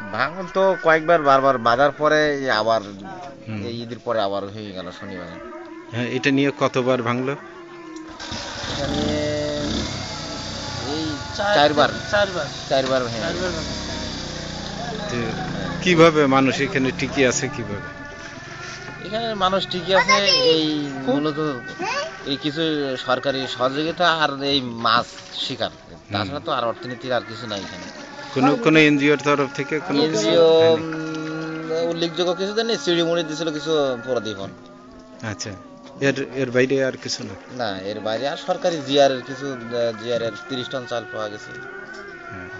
ভাঙন তো কয়েকবার বারবার বাজার পরে আবার হুম। এই ঈদের পরে আবার হয়ে গেল শনিবার। হ্যাঁ, এটা নিয়ে কতবার ভাঙলো? এটা নিয়ে এই চার চারবার চারবার চারবার ভেঙে গেছে। চারবার ভাঙা। তো কিভাবে মানুষ এখানে টিকে আছে কিভাবে? এখানে মানুষ ঠিকই আছে, এই মূলত এই কিছু সরকারি সহযোগিতা আর এই মাছ শিকার, হুম। তাছাড়া তো আর অর্থনীতির আর কিছু নাই এখানে। কোনো এনজিওর তরফ থেকে কোনো কিছু এনজিও হয়নি? উল্লেখযোগ্য কিছু দেননি, চিড়িমুড়ি দিছিল কিছু প্রদীপন। আচ্ছা, এর এর বাইরে আর কিছু না? না, এর বাইরে আর সরকারি জিআর এর কিছু, জিআর এর 30 টন চাল পাওয়া গেছে। হ্যাঁ।